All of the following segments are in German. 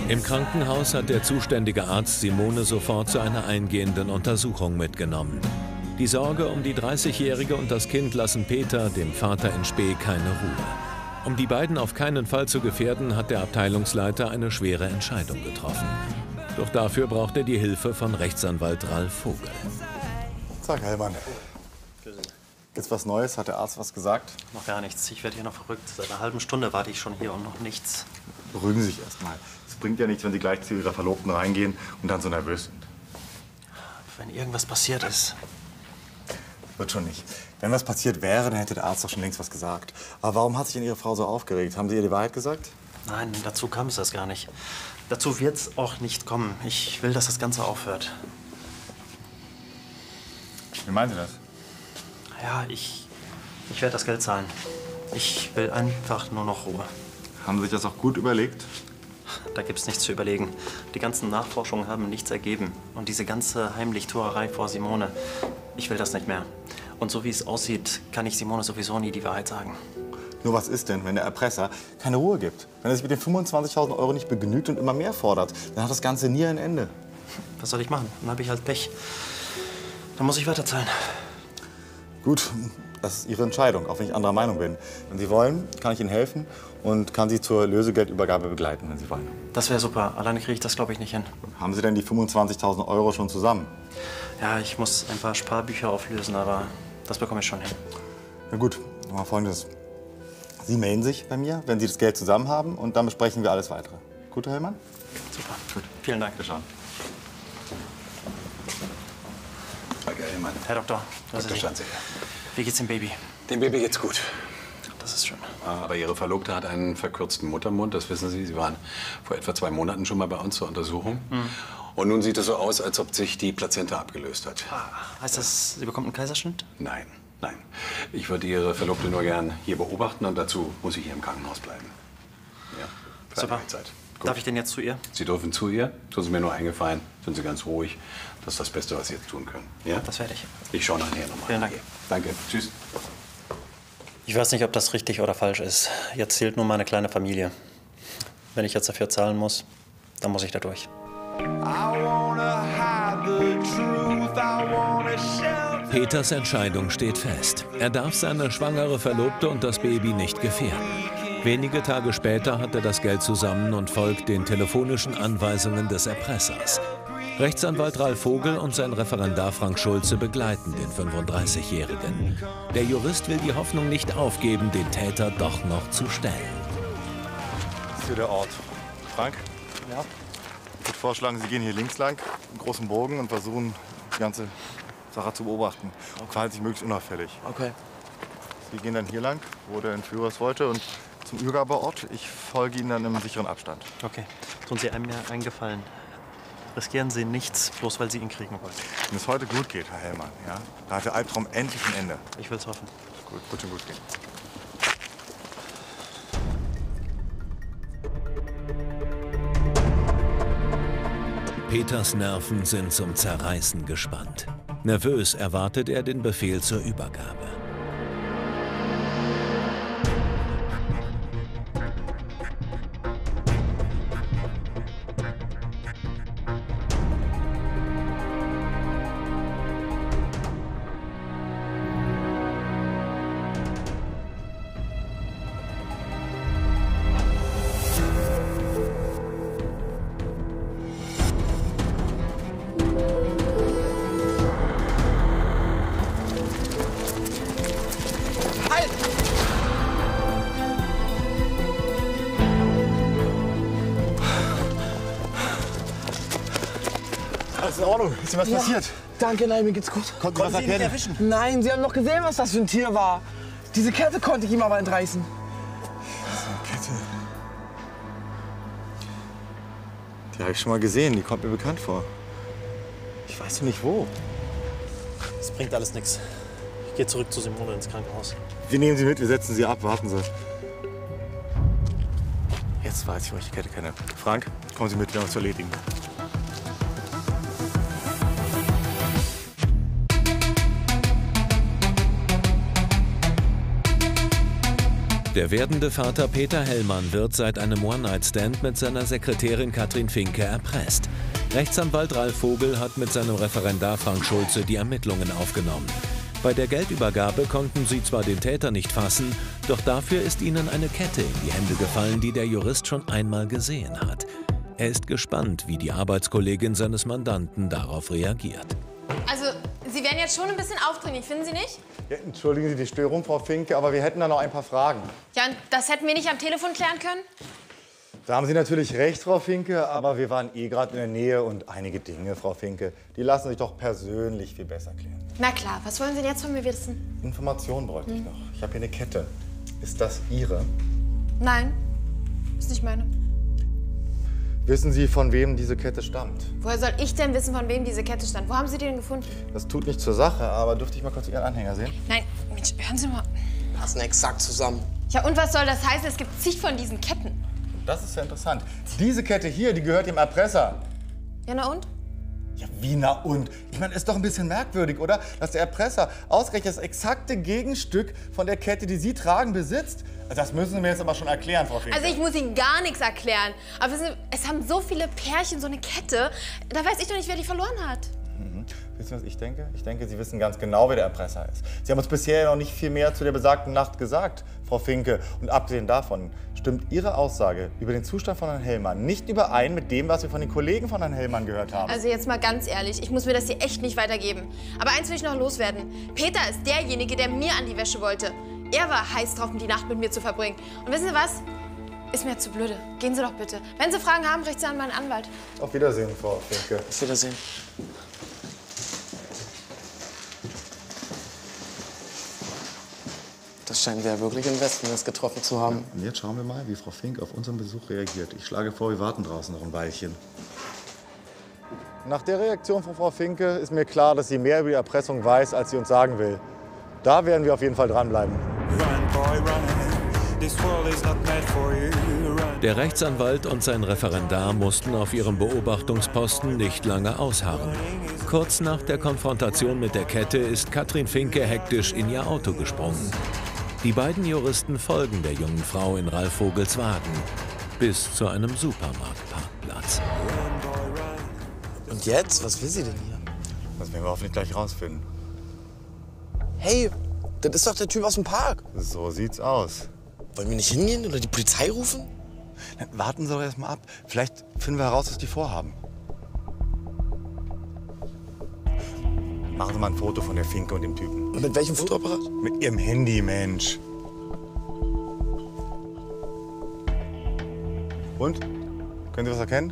Im Krankenhaus hat der zuständige Arzt Simone sofort zu einer eingehenden Untersuchung mitgenommen. Die Sorge um die 30-Jährige und das Kind lassen Peter, dem Vater in Spee, keine Ruhe. Um die beiden auf keinen Fall zu gefährden, hat der Abteilungsleiter eine schwere Entscheidung getroffen. Doch dafür braucht er die Hilfe von Rechtsanwalt Ralf Vogel. Sag, Hellmann. Gibt's was Neues? Hat der Arzt was gesagt? Noch gar nichts. Ich werde hier noch verrückt. Seit einer halben Stunde warte ich schon hier und noch nichts. Beruhigen Sie sich erst mal. Es bringt ja nichts, wenn Sie gleich zu Ihrer Verlobten reingehen und dann so nervös sind. Wenn irgendwas passiert ist. Wird schon nicht. Wenn was passiert wäre, dann hätte der Arzt doch schon längst was gesagt. Aber warum hat sich denn Ihre Frau so aufgeregt? Haben Sie ihr die Wahrheit gesagt? Nein, dazu kam es erst gar nicht. Dazu wird es auch nicht kommen. Ich will, dass das Ganze aufhört. Wie meinen Sie das? Ja, ich werde das Geld zahlen. Ich will einfach nur noch Ruhe. Haben Sie sich das auch gut überlegt? Da gibt's nichts zu überlegen. Die ganzen Nachforschungen haben nichts ergeben. Und diese ganze Heimlichtuerei vor Simone, ich will das nicht mehr. Und so wie es aussieht, kann ich Simone sowieso nie die Wahrheit sagen. Nur was ist denn, wenn der Erpresser keine Ruhe gibt? Wenn er sich mit den 25.000 Euro nicht begnügt und immer mehr fordert, dann hat das Ganze nie ein Ende. Was soll ich machen? Dann habe ich halt Pech. Dann muss ich weiterzahlen. Gut, das ist Ihre Entscheidung, auch wenn ich anderer Meinung bin. Wenn Sie wollen, kann ich Ihnen helfen und kann Sie zur Lösegeldübergabe begleiten, wenn Sie wollen. Das wäre super. Alleine kriege ich das, glaube ich, nicht hin. Haben Sie denn die 25.000 Euro schon zusammen? Ja, ich muss ein paar Sparbücher auflösen, aber das bekomme ich schon hin. Na gut, mal Folgendes. Sie melden sich bei mir, wenn Sie das Geld zusammen haben, und dann besprechen wir alles Weitere. Gut, Herr Hellmann? Super. Gut. Vielen Dank. Wir schauen. Herr Hellmann. Herr Doktor, Dr. Schanzig. Wie geht's dem Baby? Dem Baby geht's gut. Das ist schön. Aber Ihre Verlobte hat einen verkürzten Muttermund, das wissen Sie. Sie waren vor etwa 2 Monaten schon mal bei uns zur Untersuchung. Und nun sieht es so aus, als ob sich die Plazenta abgelöst hat. Heißt das, sie bekommt einen Kaiserschnitt? Nein, nein. Ich würde Ihre Verlobte nur gern hier beobachten und dazu muss ich hier im Krankenhaus bleiben. Ja, für Super. einige Zeit. Gut. Darf ich denn jetzt zu ihr? Sie dürfen zu ihr. Tun Sie mir nur eingefallen. Sind Sie ganz ruhig. Das ist das Beste, was Sie jetzt tun können. Ja? Das werde ich. Ich schaue nachher nochmal. Vielen Dank. Danke. Tschüss. Ich weiß nicht, ob das richtig oder falsch ist. Jetzt zählt nur meine kleine Familie. Wenn ich jetzt dafür zahlen muss, dann muss ich da durch. Peters Entscheidung steht fest. Er darf seine schwangere Verlobte und das Baby nicht gefährden. Wenige Tage später hat er das Geld zusammen und folgt den telefonischen Anweisungen des Erpressers. Rechtsanwalt Ralf Vogel und sein Referendar Frank Schulze begleiten den 35-Jährigen. Der Jurist will die Hoffnung nicht aufgeben, den Täter doch noch zu stellen. Das ist hier der Ort. Frank? Ja? Ich würde vorschlagen, Sie gehen hier links lang, einen großen Bogen, und versuchen, die ganze Sache zu beobachten. Okay. Verhalten sich möglichst unauffällig. Okay. Sie gehen dann hier lang, wo der Entführer es wollte, und zum Übergabeort. Ich folge Ihnen dann im sicheren Abstand. Okay. Tun Sie einem mir einen Gefallen. Riskieren Sie nichts, bloß weil Sie ihn kriegen wollen. Wenn es heute gut geht, Herr Hellmann, ja, da hat der Albtraum endlich ein Ende. Ich will's hoffen. Gut, wird schon gut gehen. Peters Nerven sind zum Zerreißen gespannt. Nervös erwartet er den Befehl zur Übergabe. Alles in Ordnung? Ist dir was passiert? Danke, nein, mir geht's gut. Konnten Sie was erkennen? Nein, Sie haben doch gesehen, was das für ein Tier war. Diese Kette konnte ich ihm aber entreißen. Kette. Die habe ich schon mal gesehen. Die kommt mir bekannt vor. Ich weiß noch nicht wo. Es bringt alles nichts. Ich gehe zurück zu Simone ins Krankenhaus. Wir nehmen Sie mit, wir setzen Sie ab. Warten Sie. Jetzt weiß ich, wo ich die Kette kenne. Frank, kommen Sie mit, wir haben was zu erledigen. Der werdende Vater Peter Hellmann wird seit einem One-Night-Stand mit seiner Sekretärin Katrin Finke erpresst. Rechtsanwalt Ralf Vogel hat mit seinem Referendar Frank Schulze die Ermittlungen aufgenommen. Bei der Geldübergabe konnten sie zwar den Täter nicht fassen, doch dafür ist ihnen eine Kette in die Hände gefallen, die der Jurist schon einmal gesehen hat. Er ist gespannt, wie die Arbeitskollegin seines Mandanten darauf reagiert. Also, Sie werden jetzt schon ein bisschen aufdringlich, finden Sie nicht? Ja, entschuldigen Sie die Störung, Frau Finke, aber wir hätten da noch ein paar Fragen. Ja, und das hätten wir nicht am Telefon klären können? Da haben Sie natürlich recht, Frau Finke, aber wir waren gerade in der Nähe und einige Dinge, Frau Finke, die lassen sich doch persönlich viel besser klären. Na klar, was wollen Sie denn jetzt von mir wissen? Informationen bräuchte ich noch. Ich habe hier eine Kette. Ist das Ihre? Nein, ist nicht meine. Wissen Sie, von wem diese Kette stammt? Woher soll ich denn wissen, von wem diese Kette stand? Wo haben Sie die denn gefunden? Das tut nichts zur Sache, aber dürfte ich mal kurz Ihren Anhänger sehen? Nein, Mensch, hören Sie mal. Passen exakt zusammen. Ja, und was soll das heißen? Es gibt zig von diesen Ketten. Das ist ja interessant. Diese Kette hier, die gehört dem Erpresser. Ja, na und? Ja, wie na und? Ich meine, ist doch ein bisschen merkwürdig, oder? Dass der Erpresser ausgerechnet das exakte Gegenstück von der Kette, die Sie tragen, besitzt. Das müssen Sie mir jetzt aber schon erklären, Frau Finke. Also ich muss Ihnen gar nichts erklären. Aber wissen Sie, es haben so viele Pärchen so eine Kette. Da weiß ich doch nicht, wer die verloren hat. Wissen Sie, was ich denke? Ich denke, Sie wissen ganz genau, wer der Erpresser ist. Sie haben uns bisher noch nicht viel mehr zu der besagten Nacht gesagt, Frau Finke. Und abgesehen davon stimmt Ihre Aussage über den Zustand von Herrn Hellmann nicht überein mit dem, was wir von den Kollegen von Herrn Hellmann gehört haben. Also jetzt mal ganz ehrlich, ich muss mir das hier echt nicht weitergeben. Aber eins will ich noch loswerden. Peter ist derjenige, der mir an die Wäsche wollte. Er war heiß drauf, die Nacht mit mir zu verbringen. Und wissen Sie was? Ist mir zu blöde. Gehen Sie doch bitte. Wenn Sie Fragen haben, richten Sie an meinen Anwalt. Auf Wiedersehen, Frau Finke. Auf Wiedersehen. Das scheinen wir ja wirklich in Westnest getroffen zu haben. Und jetzt schauen wir mal, wie Frau Fink auf unseren Besuch reagiert. Ich schlage vor, wir warten draußen noch ein Weilchen. Nach der Reaktion von Frau Finke ist mir klar, dass sie mehr über die Erpressung weiß, als sie uns sagen will. Da werden wir auf jeden Fall dranbleiben. Der Rechtsanwalt und sein Referendar mussten auf ihrem Beobachtungsposten nicht lange ausharren. Kurz nach der Konfrontation mit der Kette ist Katrin Finke hektisch in ihr Auto gesprungen. Die beiden Juristen folgen der jungen Frau in Ralf Vogels Wagen bis zu einem Supermarktparkplatz. Und jetzt? Was will sie denn hier? Das werden wir hoffentlich gleich rausfinden. Hey, das ist doch der Typ aus dem Park. So sieht's aus. Wollen wir nicht hingehen oder die Polizei rufen? Dann warten Sie doch erst mal ab. Vielleicht finden wir heraus, was die vorhaben. Machen Sie mal ein Foto von der Finke und dem Typen. Und mit welchem Fotoapparat? Mit Ihrem Handy, Mensch. Und? Können Sie was erkennen?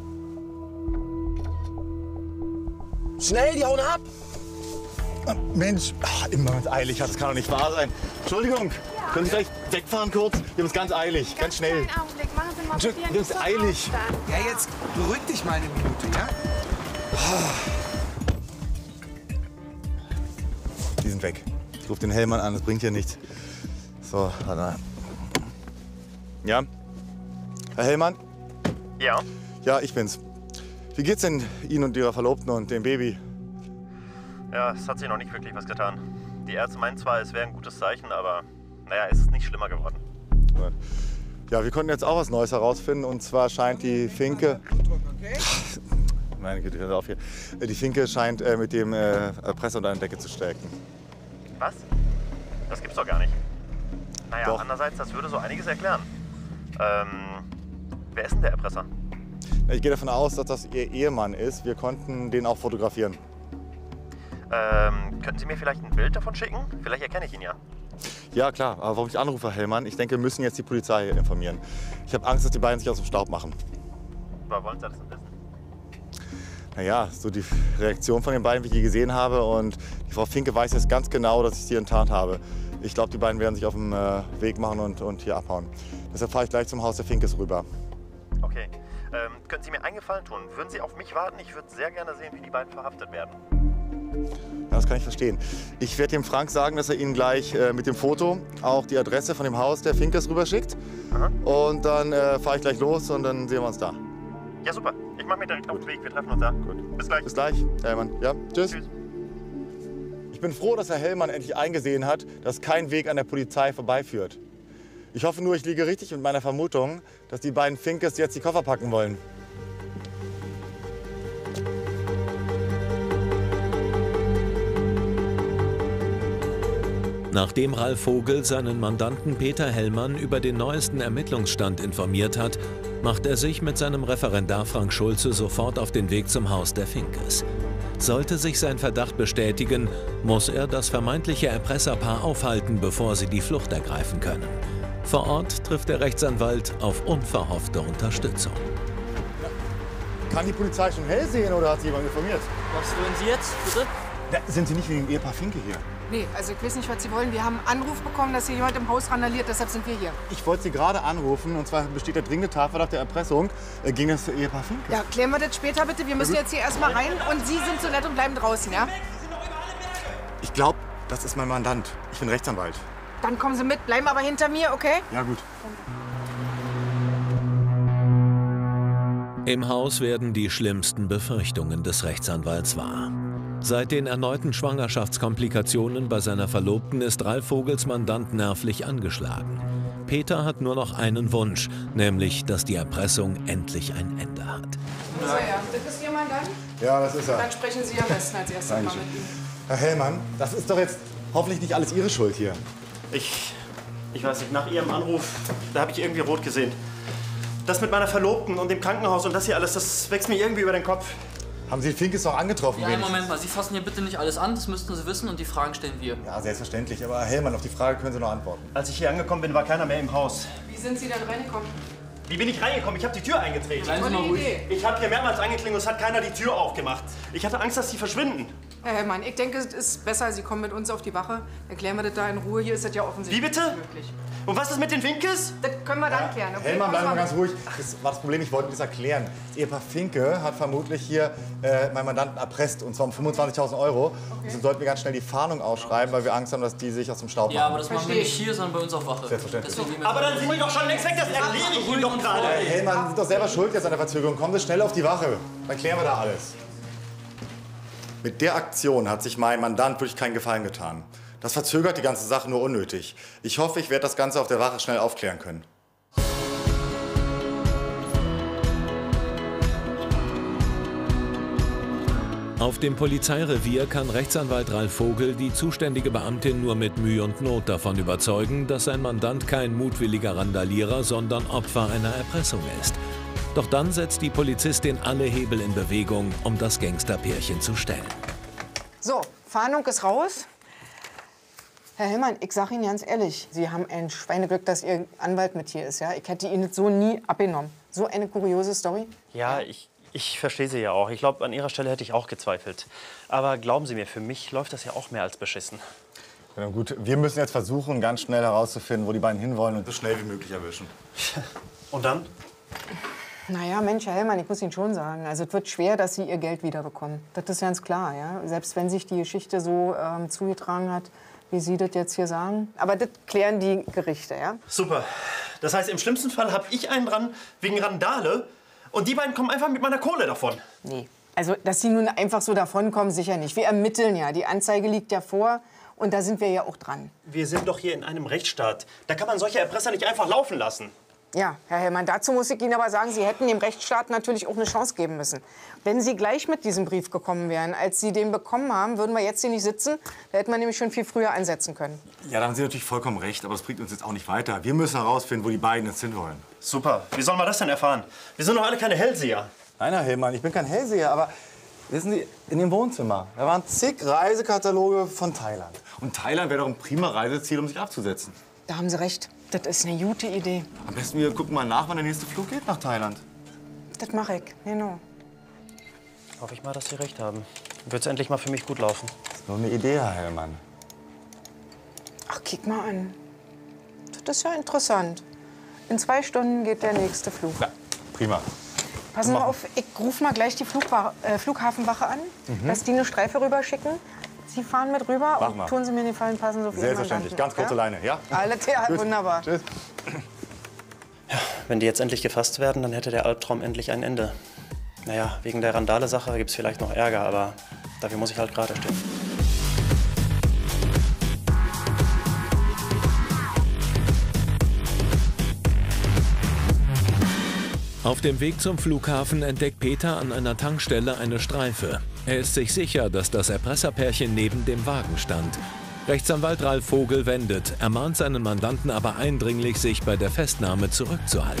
Schnell, die hauen ab! Mensch, immer wenn es eilig hat, das kann doch nicht wahr sein. Entschuldigung, können Sie gleich wegfahren kurz? Wir haben es ganz eilig, ganz schnell. Einen Augenblick, machen Sie mal Entschuldigung, wir haben es eilig. Ja, jetzt beruhig dich mal eine Minute, ja? Die sind weg. Ich rufe den Hellmann an, das bringt ja nichts. So, warte mal. Ja? Herr Hellmann? Ja? Ja, ich bin's. Wie geht's denn Ihnen und Ihrer Verlobten und dem Baby? Ja, es hat sich noch nicht wirklich was getan. Die Ärzte meinen zwar, es wäre ein gutes Zeichen, aber naja, es ist nicht schlimmer geworden. Ja, wir konnten jetzt auch was Neues herausfinden. Und zwar scheint die Finke... Meine Güte, hör auf hier. Die Finke scheint mit dem Erpresser unter einer Decke zu stecken. Was? Das gibt's doch gar nicht. Naja, Doch. andererseits, das würde so einiges erklären. Wer ist denn der Erpresser? Ich gehe davon aus, dass das Ihr Ehemann ist. Wir konnten den auch fotografieren. Könnten Sie mir vielleicht ein Bild davon schicken? Vielleicht erkenne ich ihn ja. Ja, klar. Aber warum ich anrufe, Herr Hellmann? Ich denke, wir müssen jetzt die Polizei informieren. Ich habe Angst, dass die beiden sich aus dem Staub machen. Aber wollen Sie das denn wissen? Naja, so die Reaktion von den beiden, wie ich die gesehen habe. Und die Frau Finke weiß jetzt ganz genau, dass ich sie enttarnt habe. Ich glaube, die beiden werden sich auf den Weg machen und hier abhauen. Deshalb fahre ich gleich zum Haus der Finkes rüber. Okay. Könnten Sie mir einen Gefallen tun? Würden Sie auf mich warten? Ich würde sehr gerne sehen, wie die beiden verhaftet werden. Ja, das kann ich verstehen. Ich werde dem Frank sagen, dass er Ihnen gleich mit dem Foto auch die Adresse von dem Haus der Finkes rüberschickt. Aha. Und dann fahre ich gleich los und dann sehen wir uns da. Ja, super. Ich mache mir direkt auf den Weg. Wir treffen uns da. Gut. Bis gleich. Bis gleich, Herr Hellmann. Ja, tschüss. Tschüss. Ich bin froh, dass Herr Hellmann endlich eingesehen hat, dass kein Weg an der Polizei vorbeiführt. Ich hoffe nur, ich liege richtig mit meiner Vermutung, dass die beiden Finkes jetzt die Koffer packen wollen. Nachdem Ralf Vogel seinen Mandanten Peter Hellmann über den neuesten Ermittlungsstand informiert hat, macht er sich mit seinem Referendar Frank Schulze sofort auf den Weg zum Haus der Finkes. Sollte sich sein Verdacht bestätigen, muss er das vermeintliche Erpresserpaar aufhalten, bevor sie die Flucht ergreifen können. Vor Ort trifft der Rechtsanwalt auf unverhoffte Unterstützung. Kann die Polizei schon hell sehen oder hat sie jemand informiert? Was wollen Sie jetzt, bitte? Da sind Sie nicht wegen dem Ehepaar Finke hier? Nee, also ich weiß nicht, was Sie wollen. Wir haben einen Anruf bekommen, dass hier jemand im Haus randaliert, deshalb sind wir hier. Ich wollte Sie gerade anrufen, und zwar besteht der dringende Tatverdacht der Erpressung gegen das Ehepaar Finke. Ja, klären wir das später bitte. Wir müssen jetzt hier erstmal rein und Sie sind so nett und bleiben draußen, ja? Ich glaube, das ist mein Mandant. Ich bin Rechtsanwalt. Dann kommen Sie mit, bleiben aber hinter mir, okay? Ja, gut. Im Haus werden die schlimmsten Befürchtungen des Rechtsanwalts wahr. Seit den erneuten Schwangerschaftskomplikationen bei seiner Verlobten ist Ralf Vogels Mandant nervlich angeschlagen. Peter hat nur noch einen Wunsch, nämlich, dass die Erpressung endlich ein Ende hat. So, ja, das ist Ihr Mandant? Ja, das ist er. Dann sprechen Sie am besten als erstes mal mit ihm. Herr Hellmann, das ist doch jetzt hoffentlich nicht alles Ihre Schuld hier. Ich weiß nicht, nach Ihrem Anruf, da habe ich irgendwie rot gesehen. Das mit meiner Verlobten und dem Krankenhaus und das hier alles, das wächst mir irgendwie über den Kopf. Haben Sie Finkes noch angetroffen? Ja, Moment mal, Sie fassen hier bitte nicht alles an, das müssten Sie wissen und die Fragen stellen wir. Ja, selbstverständlich. Aber Herr Hellmann, auf die Frage können Sie noch antworten. Als ich hier angekommen bin, war keiner mehr im Haus. Wie sind Sie dann reingekommen? Wie bin ich reingekommen? Ich habe die Tür eingetreten. Seien Sie mal ruhig. Ich habe hier mehrmals angeklingelt und es hat keiner die Tür aufgemacht. Ich hatte Angst, dass sie verschwinden. Herr Hellmann, ich denke, es ist besser, Sie kommen mit uns auf die Wache. Erklären wir das da in Ruhe. Hier ist das ja offensichtlich Wie bitte? möglich. Und was ist mit den Finkes? Das können wir dann klären. Okay? Hellmann, bleiben wir ganz ruhig. Das war das Problem, ich wollte das erklären. Das Ehepaar Finke hat vermutlich hier meinen Mandanten erpresst, und zwar um 25.000 €. Okay. Deshalb sollten wir ganz schnell die Fahndung ausschreiben, weil wir Angst haben, dass die sich aus dem Staub machen. Ja, aber das machen wir nicht hier, sondern bei uns auf Wache. Selbstverständlich. Aber dann sind die doch schon längst weg, das erkläre ich Ihnen doch gerade. Herr Hellmann, Sie sind doch selber schuld jetzt an der Verzögerung. Kommen Sie schnell auf die Wache. Dann klären wir da alles. Mit der Aktion hat sich mein Mandant wirklich keinen Gefallen getan. Das verzögert die ganze Sache nur unnötig. Ich hoffe, ich werde das Ganze auf der Wache schnell aufklären können. Auf dem Polizeirevier kann Rechtsanwalt Ralf Vogel die zuständige Beamtin nur mit Mühe und Not davon überzeugen, dass sein Mandant kein mutwilliger Randalierer, sondern Opfer einer Erpressung ist. Doch dann setzt die Polizistin alle Hebel in Bewegung, um das Gangsterpärchen zu stellen. So, Fahndung ist raus. Herr Hellmann, ich sage Ihnen ganz ehrlich, Sie haben ein Schweineglück, dass Ihr Anwalt mit hier ist. Ja? Ich hätte Ihnen das so nie abgenommen. So eine kuriose Story. Ja, ich verstehe Sie ja auch. Ich glaube, an Ihrer Stelle hätte ich auch gezweifelt. Aber glauben Sie mir, für mich läuft das ja auch mehr als beschissen. Ja, gut, wir müssen jetzt versuchen, ganz schnell herauszufinden, wo die beiden hinwollen und so schnell wie möglich erwischen. Und dann? Naja, Mensch, Herr Hellmann, ich muss Ihnen schon sagen, also es wird schwer, dass Sie Ihr Geld wiederbekommen. Das ist ganz klar, ja. Selbst wenn sich die Geschichte so zugetragen hat, wie Sie das jetzt hier sagen. Aber das klären die Gerichte, ja. Super. Das heißt, im schlimmsten Fall habe ich einen dran wegen Randale und die beiden kommen einfach mit meiner Kohle davon. Nee. Also, dass Sie nun einfach so davonkommen, sicher nicht. Wir ermitteln ja. Die Anzeige liegt ja vor und da sind wir ja auch dran. Wir sind doch hier in einem Rechtsstaat. Da kann man solche Erpresser nicht einfach laufen lassen. Ja, Herr Hellmann, dazu muss ich Ihnen aber sagen, Sie hätten dem Rechtsstaat natürlich auch eine Chance geben müssen. Wenn Sie gleich mit diesem Brief gekommen wären, als Sie den bekommen haben, würden wir jetzt hier nicht sitzen. Da hätten wir nämlich schon viel früher ansetzen können. Ja, da haben Sie natürlich vollkommen recht, aber das bringt uns jetzt auch nicht weiter. Wir müssen herausfinden, wo die beiden jetzt hinwollen. Super. Wie sollen wir das denn erfahren? Wir sind doch alle keine Hellseher. Nein, Herr Hellmann, ich bin kein Hellseher, aber wissen Sie, in dem Wohnzimmer, da waren zig Reisekataloge von Thailand. Und Thailand wäre doch ein prima Reiseziel, um sich abzusetzen. Da haben Sie recht. Das ist eine gute Idee. Am besten wir gucken mal nach, wann der nächste Flug geht nach Thailand. Das mache ich, genau. Hoffe ich mal, dass Sie recht haben. Wird es endlich mal für mich gut laufen. Das ist nur eine Idee, Herr Hellmann. Ach, kick mal an. Das ist ja interessant. In 2 Stunden geht der nächste Flug. Ja, prima. Passen Sie auf, ich rufe mal gleich die Flughafenwache an, dass die eine Streife rüberschicken. Sie fahren mit rüber Mach und mal. tun Sie mir den Gefallen, passen Sie auf Ihren Selbstverständlich, Mandanten. ganz kurze Leine, ja? Alles klar, wunderbar. Tschüss. Wenn die jetzt endlich gefasst werden, dann hätte der Albtraum endlich ein Ende. Naja, wegen der Randale-Sache gibt es vielleicht noch Ärger, aber dafür muss ich halt gerade stehen. Auf dem Weg zum Flughafen entdeckt Peter an einer Tankstelle eine Streife. Er ist sich sicher, dass das Erpresserpärchen neben dem Wagen stand. Rechtsanwalt Ralf Vogel wendet, ermahnt seinen Mandanten aber eindringlich, sich bei der Festnahme zurückzuhalten.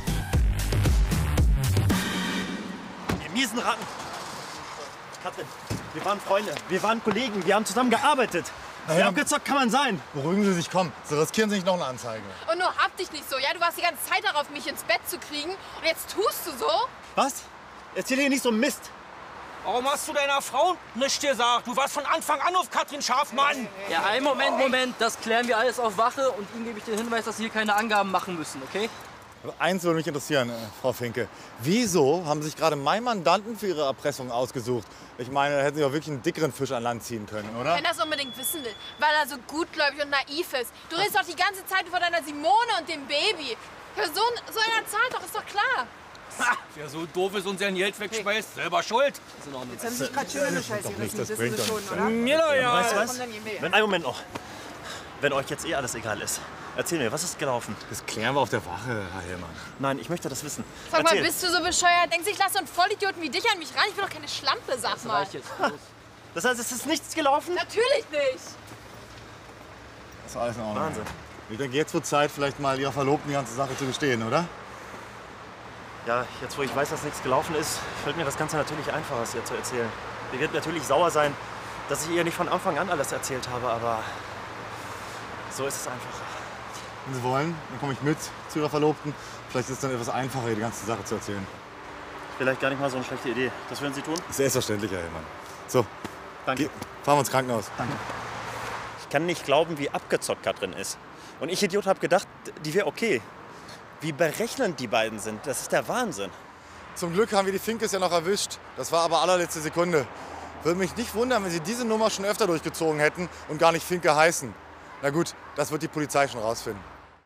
Ihr miesen Ratten! Katrin, wir waren Freunde, wir waren Kollegen, wir haben zusammen gearbeitet. Wie abgezockt kann man sein? Beruhigen Sie sich, komm. Sie riskieren sich noch eine Anzeige. Und nur hab dich nicht so, ja? Du warst die ganze Zeit darauf, mich ins Bett zu kriegen. Und jetzt tust du so? Was? Erzähl hier nicht so Mist. Warum hast du deiner Frau nichts gesagt? Du warst von Anfang an auf Katrin scharf, Mann. Ja, einen Moment. Das klären wir alles auf Wache. Und Ihnen gebe ich den Hinweis, dass Sie hier keine Angaben machen müssen, okay? Aber eins würde mich interessieren, Frau Finke. Wieso haben Sie sich gerade meinen Mandanten für Ihre Erpressung ausgesucht? Ich meine, da hätten Sie auch wirklich einen dickeren Fisch an Land ziehen können, oder? Wenn er das unbedingt wissen will, weil er so gutgläubig und naiv ist. Du redest doch die ganze Zeit über deiner Simone und dem Baby. Ja, so einer zahlt doch, ist doch klar. Ha, wer so doof ist und sein Geld wegschmeißt, selber schuld. Jetzt haben Sie sich gerade schön in die Scheiße gerissen, das wissen Sie schon, oder? Mir doch ja. Weißt du was? Einen Moment noch. Wenn euch jetzt eh alles egal ist, erzähl mir, was ist gelaufen? Das klären wir auf der Wache, Herr Hellmann. Nein, ich möchte das wissen. Sag mal, bist du so bescheuert? Denkst du, ich lasse so einen Vollidioten wie dich an mich ran? Ich bin doch keine Schlampe, sag mal. Das heißt, es ist nichts gelaufen? Natürlich nicht. Das ist alles in Ordnung. Wahnsinn. Ich denke, jetzt wird Zeit, vielleicht mal Ihrer Verlobten die ganze Sache zu gestehen, oder? Ja, jetzt wo ich weiß, dass nichts gelaufen ist, fällt mir das Ganze natürlich einfacher, es ihr zu erzählen. Sie wird natürlich sauer sein, dass ich ihr nicht von Anfang an alles erzählt habe, aber so ist es einfacher. Wenn Sie wollen, dann komme ich mit zu Ihrer Verlobten. Vielleicht ist es dann etwas einfacher, die ganze Sache zu erzählen. Vielleicht gar nicht mal so eine schlechte Idee. Das würden Sie tun? Selbstverständlich, Herr Hellmann. So, Danke. Fahren wir ins Krankenhaus. Danke. Ich kann nicht glauben, wie abgezockt Katrin ist. Und ich, Idiot, habe gedacht, die wäre okay. Wie berechnend die beiden sind, das ist der Wahnsinn. Zum Glück haben wir die Finkes ja noch erwischt. Das war aber allerletzte Sekunde. Würde mich nicht wundern, wenn Sie diese Nummer schon öfter durchgezogen hätten und gar nicht Finke heißen. Na gut, das wird die Polizei schon rausfinden.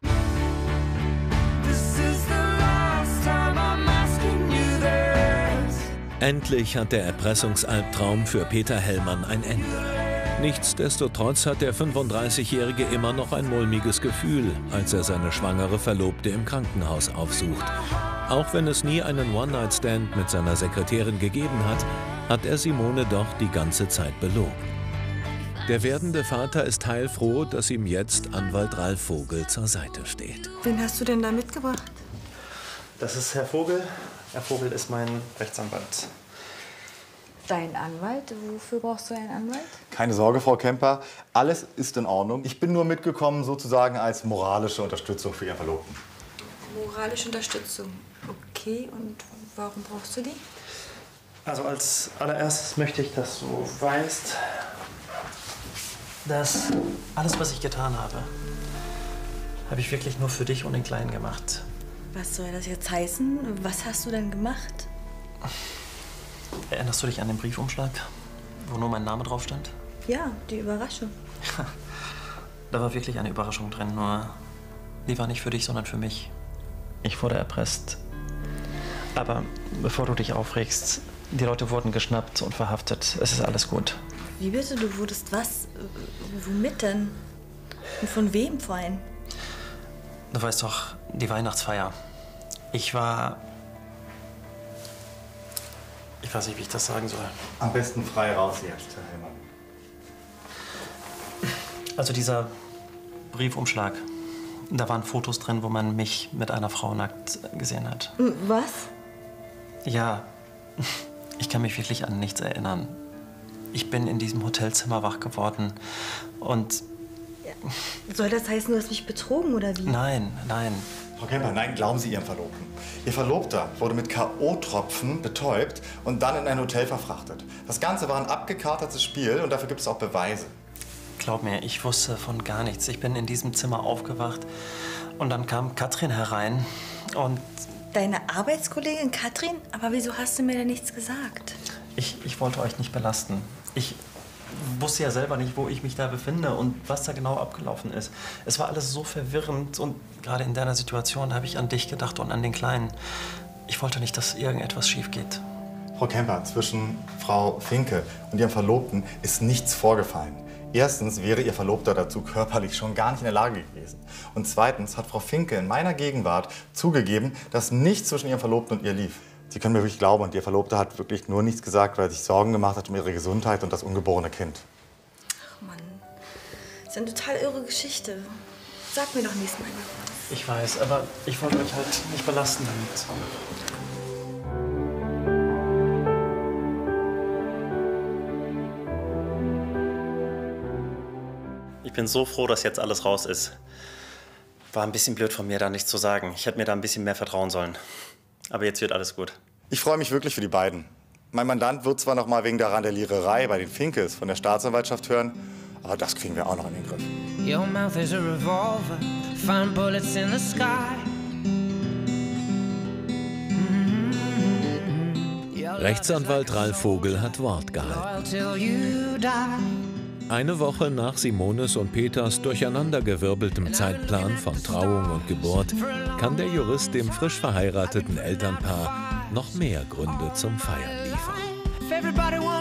Endlich hat der Erpressungsalbtraum für Peter Hellmann ein Ende. Nichtsdestotrotz hat der 35-Jährige immer noch ein mulmiges Gefühl, als er seine schwangere Verlobte im Krankenhaus aufsucht. Auch wenn es nie einen One-Night-Stand mit seiner Sekretärin gegeben hat, hat er Simone doch die ganze Zeit belogen. Der werdende Vater ist heilfroh, dass ihm jetzt Anwalt Ralf Vogel zur Seite steht. Wen hast du denn da mitgebracht? Das ist Herr Vogel. Herr Vogel ist mein Rechtsanwalt. Dein Anwalt? Wofür brauchst du einen Anwalt? Keine Sorge, Frau Kemper, alles ist in Ordnung. Ich bin nur mitgekommen sozusagen als moralische Unterstützung für Ihren Verlobten. Moralische Unterstützung. Okay, und warum brauchst du die? Also als allererstes möchte ich, dass du weißt, dass alles, was ich getan habe, habe ich wirklich nur für dich und den Kleinen gemacht. Was soll das jetzt heißen? Was hast du denn gemacht? Erinnerst du dich an den Briefumschlag, wo nur mein Name drauf stand? Ja, die Überraschung. Da war wirklich eine Überraschung drin, nur die war nicht für dich, sondern für mich. Ich wurde erpresst. Aber bevor du dich aufregst, die Leute wurden geschnappt und verhaftet. Es ist alles gut. Wie bitte? Du wurdest was? Womit denn? Und von wem vor allem? Du weißt doch, die Weihnachtsfeier. Ich weiß nicht, wie ich das sagen soll. Am besten frei raus jetzt, Herr Hellmann. Also dieser Briefumschlag, da waren Fotos drin, wo man mich mit einer Frau nackt gesehen hat. Was? Ja, ich kann mich wirklich an nichts erinnern. Ich bin in diesem Hotelzimmer wach geworden und... Ja. Soll das heißen, du hast mich betrogen oder wie? Nein. Frau Kemper, nein, glauben Sie Ihrem Verlobten. Ihr Verlobter wurde mit K.O.-Tropfen betäubt und dann in ein Hotel verfrachtet. Das Ganze war ein abgekartetes Spiel und dafür gibt es auch Beweise. Glaub mir, ich wusste von gar nichts. Ich bin in diesem Zimmer aufgewacht und dann kam Katrin herein und... Deine Arbeitskollegin Katrin? Aber wieso hast du mir denn nichts gesagt? Ich wollte euch nicht belasten. Ich wusste ja selber nicht, wo ich mich da befinde und was da genau abgelaufen ist. Es war alles so verwirrend und gerade in deiner Situation habe ich an dich gedacht und an den Kleinen. Ich wollte nicht, dass irgendetwas schief geht. Frau Kemper, zwischen Frau Finke und ihrem Verlobten ist nichts vorgefallen. Erstens wäre ihr Verlobter dazu körperlich schon gar nicht in der Lage gewesen. Und zweitens hat Frau Finke in meiner Gegenwart zugegeben, dass nichts zwischen ihrem Verlobten und ihr lief. Sie können mir wirklich glauben, und ihr Verlobter hat wirklich nur nichts gesagt, weil er sich Sorgen gemacht hat um ihre Gesundheit und das ungeborene Kind. Ach Mann, das ist eine total irre Geschichte. Sag mir doch nächstes Mal was. Ich weiß, aber ich wollte euch halt nicht belasten damit. Ich bin so froh, dass jetzt alles raus ist. War ein bisschen blöd von mir, da nichts zu sagen. Ich hätte mir da ein bisschen mehr vertrauen sollen. Aber jetzt wird alles gut. Ich freue mich wirklich für die beiden. Mein Mandant wird zwar noch mal wegen der Randaliererei bei den Finkes von der Staatsanwaltschaft hören, aber das kriegen wir auch noch in den Griff. Your mouth is a revolver, find bullets in the sky. Rechtsanwalt Ralf Vogel hat Wort gehalten. Eine Woche nach Simones und Peters durcheinandergewirbeltem Zeitplan von Trauung und Geburt kann der Jurist dem frisch verheirateten Elternpaar noch mehr Gründe zum Feiern liefern.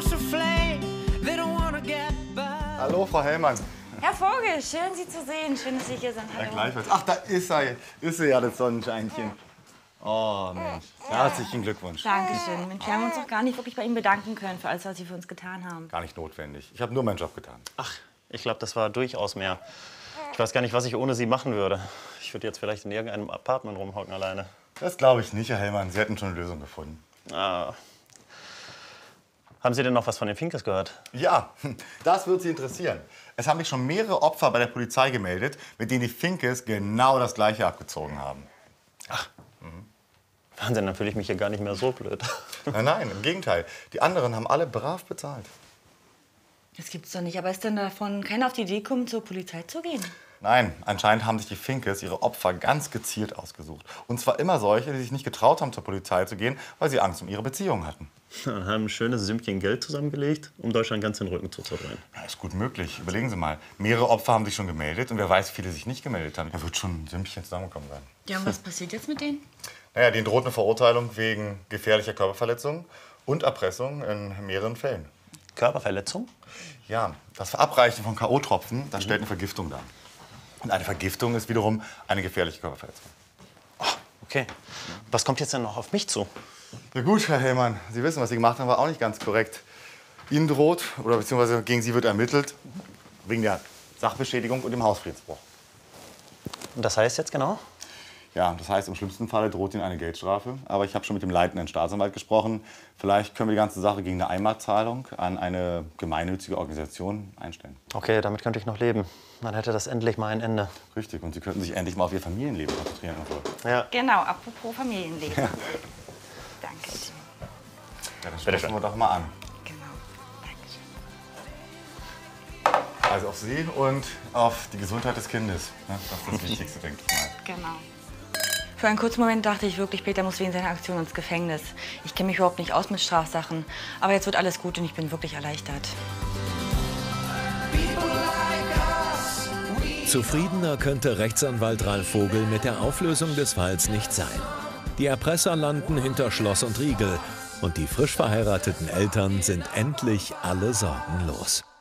Hallo, Frau Hellmann. Herr Vogel, schön, Sie zu sehen. Schön, dass Sie hier sind. Hallo. Ja, gleichfalls. Ach, da ist er. Ist sie ja, das Sonnenscheinchen. Oh, Mensch. Herzlichen Glückwunsch. Dankeschön. Mensch, wir haben uns doch gar nicht wirklich bei Ihnen bedanken können für alles, was Sie für uns getan haben. Gar nicht notwendig. Ich habe nur meinen Job getan. Ach, ich glaube, das war durchaus mehr. Ich weiß gar nicht, was ich ohne Sie machen würde. Ich würde jetzt vielleicht in irgendeinem Apartment rumhocken alleine. Das glaube ich nicht, Herr Hellmann. Sie hätten schon eine Lösung gefunden. Ah. Haben Sie denn noch was von den Finkes gehört? Ja, das wird Sie interessieren. Es haben mich schon mehrere Opfer bei der Polizei gemeldet, mit denen die Finkes genau das Gleiche abgezogen haben. Ach. Wahnsinn, dann fühle ich mich hier gar nicht mehr so blöd. Nein, im Gegenteil. Die anderen haben alle brav bezahlt. Das gibt's doch nicht. Aber ist denn davon keiner auf die Idee gekommen, zur Polizei zu gehen? Nein, anscheinend haben sich die Finkes ihre Opfer ganz gezielt ausgesucht. Und zwar immer solche, die sich nicht getraut haben, zur Polizei zu gehen, weil sie Angst um ihre Beziehung hatten. Dann haben ein schönes Sümmchen Geld zusammengelegt, um Deutschland ganz den Rücken zuzudrehen. Ja, ist gut möglich. Überlegen Sie mal. Mehrere Opfer haben sich schon gemeldet und wer weiß, wie viele sich nicht gemeldet haben. Da wird schon ein Sümmchen zusammengekommen sein. Ja, und was passiert jetzt mit denen? Naja, denen droht eine Verurteilung wegen gefährlicher Körperverletzung und Erpressung in mehreren Fällen. Körperverletzung? Ja, das Verabreichen von K.O.-Tropfen, das stellt eine Vergiftung dar. Und eine Vergiftung ist wiederum eine gefährliche Körperverletzung. Ach, okay. Was kommt jetzt denn noch auf mich zu? Na gut, Herr Hellmann, Sie wissen, was Sie gemacht haben, war auch nicht ganz korrekt. Ihnen droht, oder beziehungsweise gegen Sie wird ermittelt, wegen der Sachbeschädigung und dem Hausfriedensbruch. Und das heißt jetzt genau? Ja, das heißt, im schlimmsten Falle droht Ihnen eine Geldstrafe. Aber ich habe schon mit dem leitenden Staatsanwalt gesprochen. Vielleicht können wir die ganze Sache gegen eine Einmalzahlung an eine gemeinnützige Organisation einstellen. Okay, damit könnte ich noch leben. Dann hätte das endlich mal ein Ende. Richtig, und Sie könnten sich endlich mal auf Ihr Familienleben konzentrieren. Ja. Genau, apropos Familienleben. Ja. Danke. Ja, dann sprechen wir doch mal an. Genau, Dankeschön. Also auf Sie und auf die Gesundheit des Kindes. Das ist das Wichtigste, denke ich mal. Genau. Für einen kurzen Moment dachte ich wirklich, Peter muss wegen seiner Aktion ins Gefängnis. Ich kenne mich überhaupt nicht aus mit Strafsachen. Aber jetzt wird alles gut und ich bin wirklich erleichtert. Zufriedener könnte Rechtsanwalt Ralf Vogel mit der Auflösung des Falls nicht sein. Die Erpresser landen hinter Schloss und Riegel und die frisch verheirateten Eltern sind endlich alle Sorgen los.